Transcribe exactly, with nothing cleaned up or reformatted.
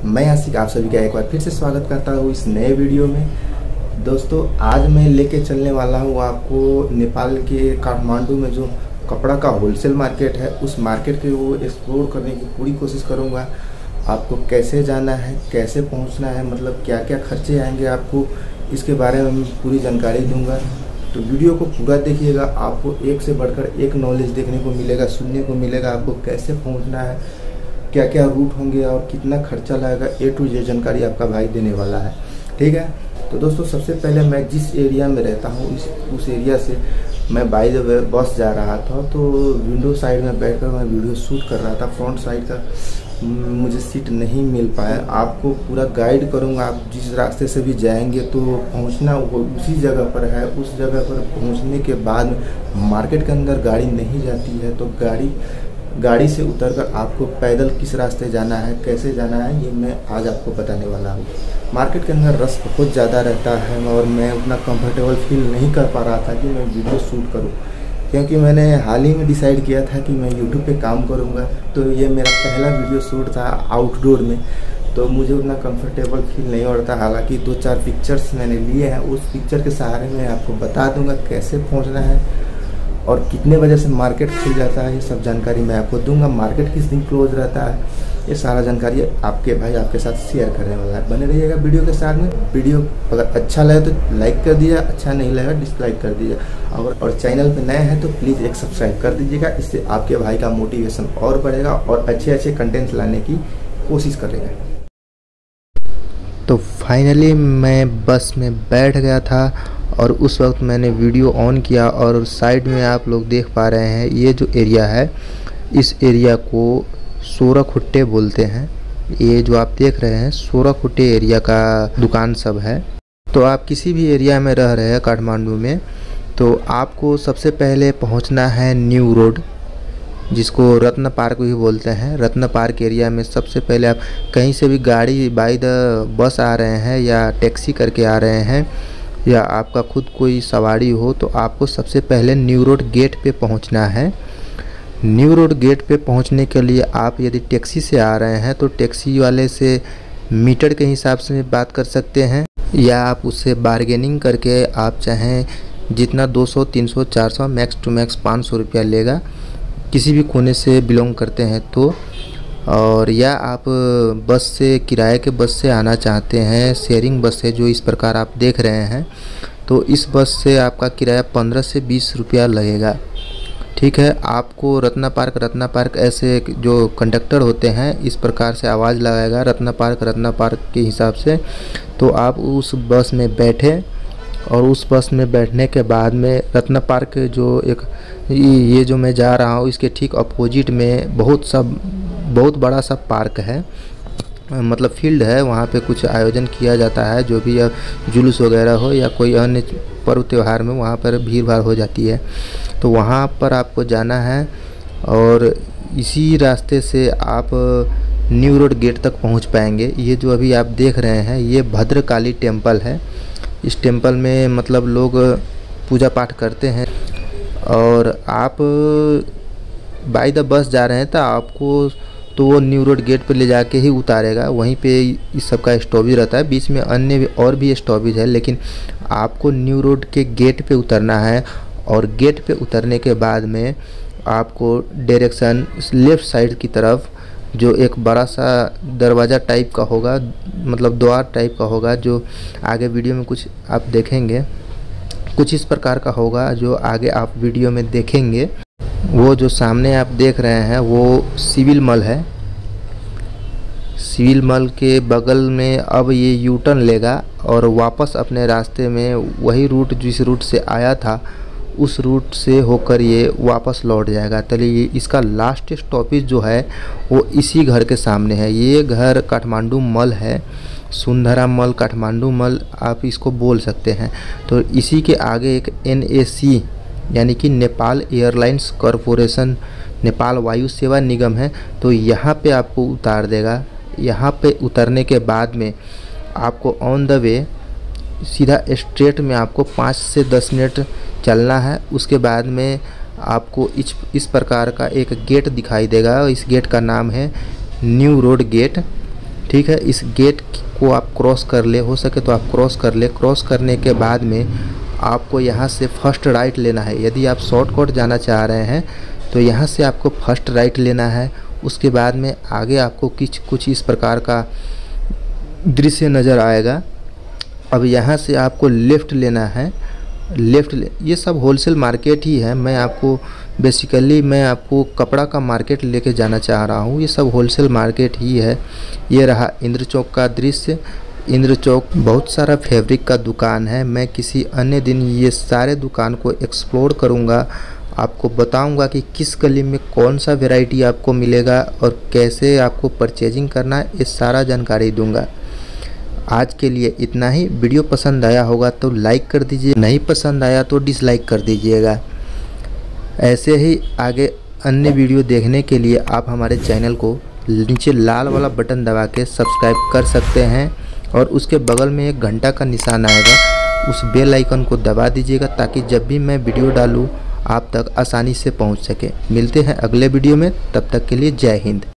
मैं आशिक आप सभी का एक बार फिर से स्वागत करता हूँ इस नए वीडियो में। दोस्तों आज मैं लेके चलने वाला हूँ आपको नेपाल के काठमांडू में जो कपड़ा का होलसेल मार्केट है, उस मार्केट के वो एक्सप्लोर करने की पूरी कोशिश करूँगा। आपको कैसे जाना है, कैसे पहुँचना है, मतलब क्या क्या खर्चे आएंगे आपको, इसके बारे में मैं पूरी जानकारी दूँगा। तो वीडियो को पूरा देखिएगा, आपको एक से बढ़कर एक नॉलेज देखने को मिलेगा, सुनने को मिलेगा। आपको कैसे पहुंचना है, क्या क्या रूट होंगे और कितना खर्चा लगेगा, ए टू जेड जानकारी आपका भाई देने वाला है। ठीक है, तो दोस्तों सबसे पहले मैं जिस एरिया में रहता हूँ इस उस एरिया से मैं बाय द वे बस जा रहा था, तो विंडो साइड में बैठकर मैं वीडियो शूट कर रहा था। फ्रंट साइड का मुझे सीट नहीं मिल पाया। आपको पूरा गाइड करूंगा, आप जिस रास्ते से भी जाएंगे तो पहुंचना वो उसी जगह पर है। उस जगह पर पहुंचने के बाद मार्केट के अंदर गाड़ी नहीं जाती है, तो गाड़ी गाड़ी से उतरकर आपको पैदल किस रास्ते जाना है, कैसे जाना है, ये मैं आज आपको बताने वाला हूँ। मार्केट के अंदर रश बहुत ज़्यादा रहता है और मैं उतना कंफर्टेबल फील नहीं कर पा रहा था कि मैं वीडियो शूट करूँ, क्योंकि मैंने हाल ही में डिसाइड किया था कि मैं यूट्यूब पे काम करूँगा। तो ये मेरा पहला वीडियो शूट था आउटडोर में, तो मुझे उतना कंफर्टेबल फील नहीं हो रहा था। हालांकि दो चार पिक्चर्स मैंने लिए हैं, उस पिक्चर के सहारे मैं आपको बता दूंगा कैसे पहुंचना है और कितने बजे से मार्केट खुल जाता है, ये सब जानकारी मैं आपको दूंगा। मार्केट किस दिन क्लोज रहता है, ये सारा जानकारी आपके भाई आपके साथ शेयर करने वाला है। बने रहिएगा वीडियो के साथ में। वीडियो अगर अच्छा लगे तो लाइक कर दीजिए, अच्छा नहीं लगेगा डिसलाइक कर दीजिए, और, और चैनल पे नए हैं तो प्लीज़ एक सब्सक्राइब कर दीजिएगा। इससे आपके भाई का मोटिवेशन और बढ़ेगा और अच्छे अच्छे कंटेंट्स लाने की कोशिश करेगा। तो फाइनली मैं बस में बैठ गया था और उस वक्त मैंने वीडियो ऑन किया और साइड में आप लोग देख पा रहे हैं ये जो एरिया है, इस एरिया को सोरखुट्टे बोलते हैं। ये जो आप देख रहे हैं सोरखुट्टे एरिया का दुकान सब है। तो आप किसी भी एरिया में रह रहे हैं काठमांडू में, तो आपको सबसे पहले पहुंचना है न्यू रोड, जिसको रत्न पार्क भी बोलते हैं। रत्न पार्क एरिया में सबसे पहले आप कहीं से भी गाड़ी बाय द बस आ रहे हैं या टैक्सी करके आ रहे हैं या आपका खुद कोई सवारी हो, तो आपको सबसे पहले न्यू रोड गेट पे पहुंचना है। न्यू रोड गेट पे पहुंचने के लिए आप यदि टैक्सी से आ रहे हैं तो टैक्सी वाले से मीटर के हिसाब से बात कर सकते हैं, या आप उससे बार्गेनिंग करके आप चाहें जितना दो सौ, तीन सौ, चार सौ, मैक्स टू मैक्स पाँच सौ रुपया लेगा किसी भी कोने से बिलोंग करते हैं तो। और या आप बस से, किराए के बस से आना चाहते हैं, शेयरिंग बस है जो इस प्रकार आप देख रहे हैं, तो इस बस से आपका किराया पंद्रह से बीस रुपया लगेगा। ठीक है, आपको रत्ना पार्क रत्ना पार्क ऐसे जो कंडक्टर होते हैं इस प्रकार से आवाज़ लगाएगा रत्ना पार्क रत्ना पार्क के हिसाब से। तो आप उस बस में बैठे और उस बस में बैठने के बाद में रत्ना पार्क जो एक ये जो मैं जा रहा हूँ इसके ठीक अपोजिट में बहुत सब बहुत बड़ा सा पार्क है, मतलब फील्ड है। वहाँ पे कुछ आयोजन किया जाता है, जो भी जुलूस वगैरह हो या कोई अन्य पर्व त्यौहार में वहाँ पर भीड़ भाड़ हो जाती है। तो वहाँ पर आपको जाना है और इसी रास्ते से आप न्यू रोड गेट तक पहुँच पाएंगे। ये जो अभी आप देख रहे हैं ये भद्रकाली टेम्पल है। इस टेम्पल में मतलब लोग पूजा पाठ करते हैं। और आप बाय द बस जा रहे हैं तो आपको तो वो न्यू रोड गेट पर ले जाके ही उतारेगा, वहीं पे इस सब का स्टॉपेज रहता है। बीच में अन्य भी और भी स्टॉपेज है, लेकिन आपको न्यू रोड के गेट पे उतरना है। और गेट पे उतरने के बाद में आपको डायरेक्शन लेफ़्ट साइड की तरफ जो एक बड़ा सा दरवाज़ा टाइप का होगा, मतलब द्वार टाइप का होगा, जो आगे वीडियो में कुछ आप देखेंगे, कुछ इस प्रकार का होगा जो आगे आप वीडियो में देखेंगे। वो जो सामने आप देख रहे हैं वो सिविल मल है। सिविल मल के बगल में अब ये यू टर्न लेगा और वापस अपने रास्ते में वही रूट जिस रूट से आया था उस रूट से होकर ये वापस लौट जाएगा। चलिए, इसका लास्ट स्टॉपेज जो है वो इसी घर के सामने है। ये घर काठमांडू मल है, सुंदरा मल, काठमांडू मल आप इसको बोल सकते हैं। तो इसी के आगे एक एन ए सी यानी कि नेपाल एयरलाइंस कॉरपोरेशन, नेपाल वायु सेवा निगम है। तो यहाँ पे आपको उतार देगा। यहाँ पे उतरने के बाद में आपको ऑन द वे सीधा स्ट्रेट में आपको पाँच से दस मिनट चलना है। उसके बाद में आपको इस इस प्रकार का एक गेट दिखाई देगा। इस गेट का नाम है न्यू रोड गेट। ठीक है। इस गेट को आप क्रॉस कर ले, हो सके तो आप क्रॉस कर ले। क्रॉस करने के बाद में आपको यहाँ से फर्स्ट राइट लेना है। यदि आप शॉर्टकट जाना चाह रहे हैं तो यहाँ से आपको फर्स्ट राइट लेना है। उसके बाद में आगे आपको कुछ कुछ इस प्रकार का दृश्य नज़र आएगा। अब यहाँ से आपको लेफ़्ट लेना है। लेफ़्ट ले, ये सब होलसेल मार्केट ही है। मैं आपको बेसिकली मैं आपको कपड़ा का मार्केट लेके जाना चाह रहा हूँ। ये सब होलसेल मार्केट ही है। ये रहा इंद्र चौक का दृश्य। इंद्र चौक बहुत सारा फैब्रिक का दुकान है। मैं किसी अन्य दिन ये सारे दुकान को एक्सप्लोर करूँगा, आपको बताऊंगा कि किस गली में कौन सा वैरायटी आपको मिलेगा और कैसे आपको परचेजिंग करना है, ये सारा जानकारी दूंगा। आज के लिए इतना ही। वीडियो पसंद आया होगा तो लाइक कर दीजिए, नहीं पसंद आया तो डिसलाइक कर दीजिएगा। ऐसे ही आगे अन्य वीडियो देखने के लिए आप हमारे चैनल को नीचे लाल वाला बटन दबा के सब्सक्राइब कर सकते हैं और उसके बगल में एक घंटा का निशान आएगा, उस बेल आइकन को दबा दीजिएगा ताकि जब भी मैं वीडियो डालूँ आप तक आसानी से पहुंच सके। मिलते हैं अगले वीडियो में, तब तक के लिए जय हिंद।